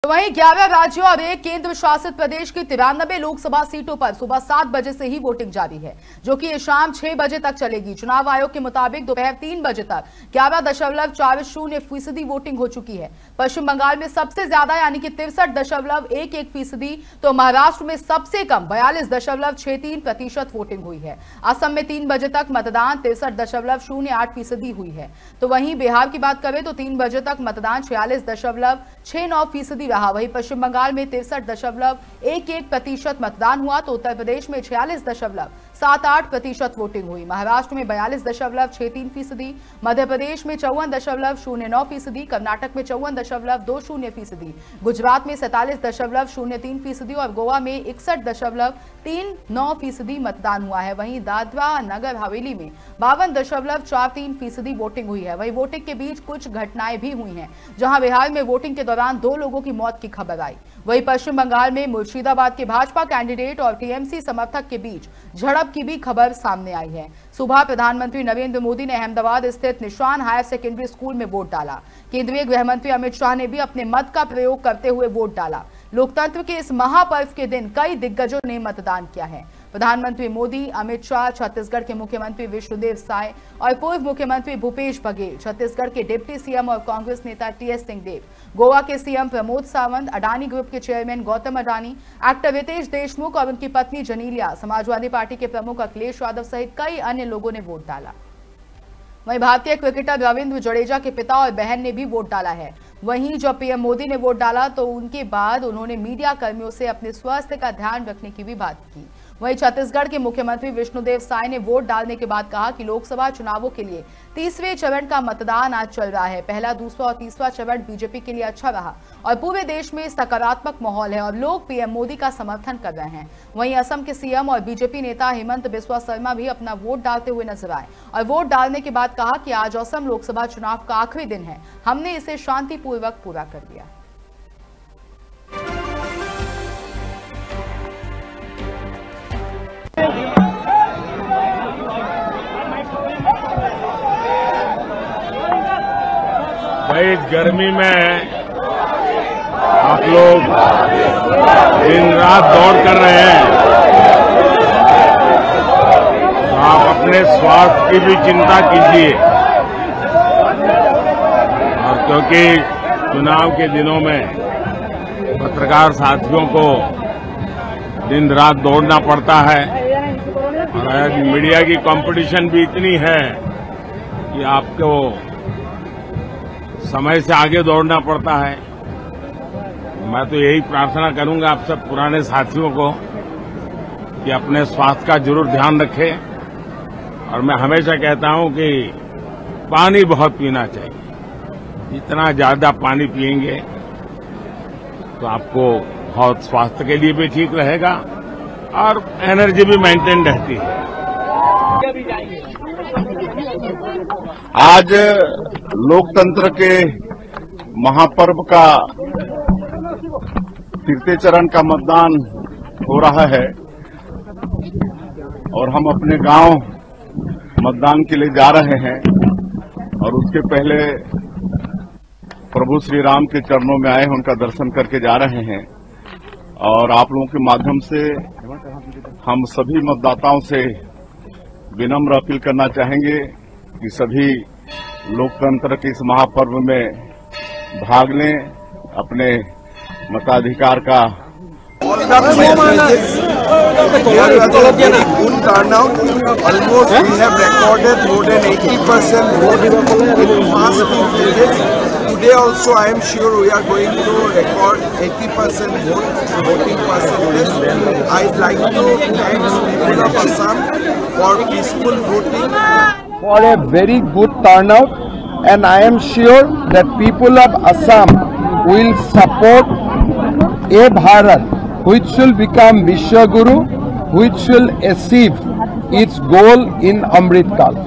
तो वहीं 11 राज्यों और 1 केंद्र शासित प्रदेश की 93 लोकसभा सीटों पर सुबह 7 बजे से ही वोटिंग जारी है, जो कि शाम 6 बजे तक चलेगी। चुनाव आयोग के मुताबिक दोपहर 3 बजे तक 11.40% वोटिंग हो चुकी है। पश्चिम बंगाल में सबसे ज्यादा यानी कि 63.11%, तो महाराष्ट्र में सबसे कम 42.63% वोटिंग हुई है। असम में 3 बजे तक मतदान 63.08% हुई है। तो वहीं बिहार की बात करें तो 3 बजे तक मतदान 46.69% रहा। वहीं पश्चिम बंगाल में 63.11% मतदान हुआ, तो उत्तर प्रदेश में 46.78% वोटिंग हुई। महाराष्ट्र में 42.63%, मध्य प्रदेश में 54.09%, कर्नाटक में 54.20%, गुजरात में 47.03% और गोवा में 61.39% मतदान हुआ है। वहीं दादरा नगर हवेली में 52.43% वोटिंग हुई है। वहीं वोटिंग के बीच कुछ घटनाएं भी हुई हैं, जहां बिहार में वोटिंग के दौरान 2 लोगों की मौत की खबर आई। वहीं पश्चिम बंगाल में मुर्शिदाबाद के भाजपा कैंडिडेट और टीएमसी समर्थक के बीच झड़प की भी खबर सामने आई है। सुबह प्रधानमंत्री नरेंद्र मोदी ने अहमदाबाद स्थित निशान हायर सेकेंडरी स्कूल में वोट डाला। केंद्रीय गृह मंत्री अमित शाह ने भी अपने मत का प्रयोग करते हुए वोट डाला। लोकतंत्र के इस महापर्व के दिन कई दिग्गजों ने मतदान किया है। प्रधानमंत्री मोदी, अमित शाह, छत्तीसगढ़ के मुख्यमंत्री विष्णुदेव साय और पूर्व मुख्यमंत्री भूपेश बघेल, छत्तीसगढ़ के डिप्टी सीएम और कांग्रेस नेता टीएस सिंहदेव, गोवा के सीएम प्रमोद सावंत, अडानी ग्रुप के चेयरमैन गौतम अडानी, एक्टर रितेश देशमुख और उनकी पत्नी जनीलिया, समाजवादी पार्टी के प्रमुख अखिलेश यादव सहित कई अन्य लोगों ने वोट डाला। वहीं भारतीय क्रिकेटर रविंद्र जडेजा के पिता और बहन ने भी वोट डाला है। वहीं जब पीएम मोदी ने वोट डाला तो उनके बाद उन्होंने मीडिया कर्मियों से अपने स्वास्थ्य का ध्यान रखने की भी बात की। वहीं छत्तीसगढ़ के मुख्यमंत्री विष्णुदेव साय ने वोट डालने के बाद कहा कि लोकसभा चुनावों के लिए 30वें चरण का मतदान आज चल रहा है। पहला, दूसरा और तीसरा चरण बीजेपी के लिए अच्छा रहा और पूरे देश में सकारात्मक माहौल है और लोग पीएम मोदी का समर्थन कर रहे हैं। वहीं असम के सीएम और बीजेपी नेता हेमंत बिस्वा शर्मा भी अपना वोट डालते हुए नजर आए और वोट डालने के बाद कहा कि आज असम लोकसभा चुनाव का आखिरी दिन है, हमने इसे शांतिपूर्वक पूरा कर दिया। भाई गर्मी में आप लोग दिन रात दौड़ कर रहे हैं, तो आप अपने स्वास्थ्य की भी चिंता कीजिए। और क्योंकि चुनाव के दिनों में पत्रकार साथियों को दिन रात दौड़ना पड़ता है और आज मीडिया की कंपटीशन भी इतनी है कि आपको समय से आगे दौड़ना पड़ता है। मैं तो यही प्रार्थना करूंगा आप सब पुराने साथियों को कि अपने स्वास्थ्य का जरूर ध्यान रखें। और मैं हमेशा कहता हूं कि पानी बहुत पीना चाहिए। जितना ज्यादा पानी पिएंगे तो आपको बहुत स्वास्थ्य के लिए भी ठीक रहेगा और एनर्जी भी मेंटेन रहती है। आज लोकतंत्र के महापर्व का 3 चरण का मतदान हो रहा है और हम अपने गांव मतदान के लिए जा रहे हैं और उसके पहले प्रभु श्री राम के चरणों में आए, उनका दर्शन करके जा रहे हैं। और आप लोगों के माध्यम से हम सभी मतदाताओं से विनम्र अपील करना चाहेंगे कि सभी लोकतंत्र के इस महापर्व में भाग लें, अपने मताधिकार का। Good turnout. Almost we have recorded more than 80% vote in past 2 days. Today also I am sure we are going to record 80% voting percentage. I'd like to thank people of Assam for peaceful voting. For a very good turnout, and I am sure that people of Assam will support a Bharat which will become Vishwaguru, which will achieve its goal in Amrit Kal.